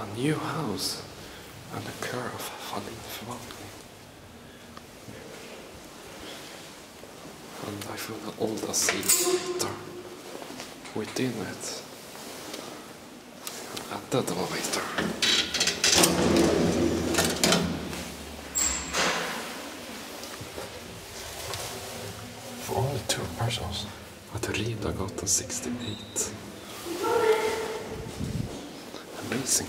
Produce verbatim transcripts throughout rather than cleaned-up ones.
A new house and a curve falling förvaltning. And I feel the old ASEA within it. Added elevator. For only two persons. At Riddargatan sixty-eight. Amazing.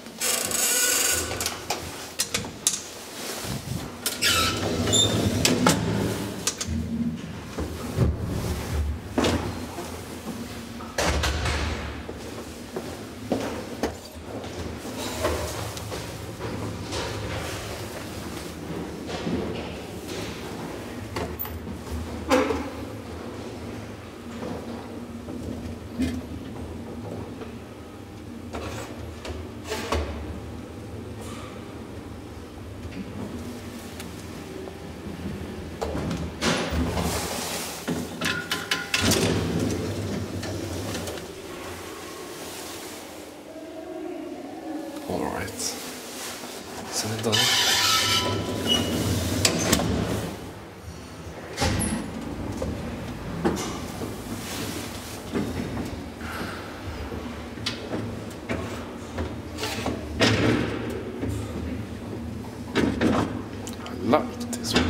Alright, sen är det done. I like this one.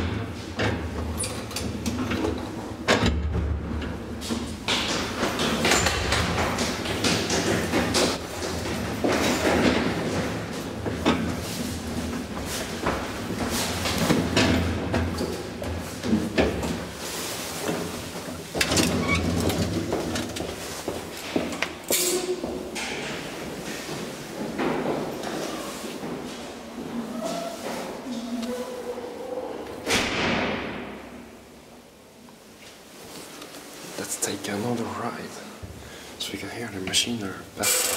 Let's take another ride so we can hear the machinery better.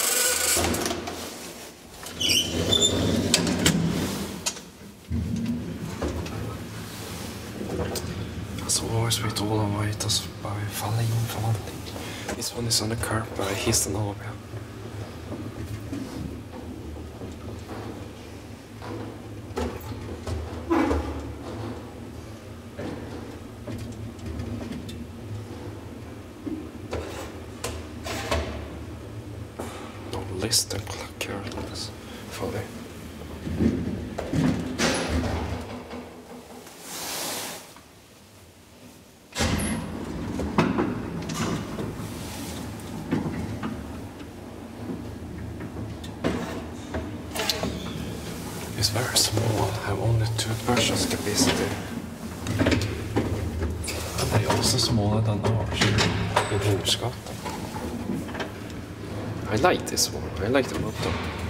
As always, we all await us by falling förvaltning. This one is on the curb by hissen A B. Listen, klackar för det. It's very small, have only two persons capacity. And they are also smaller than ours in Riddargatan. I like this one, I like the motor.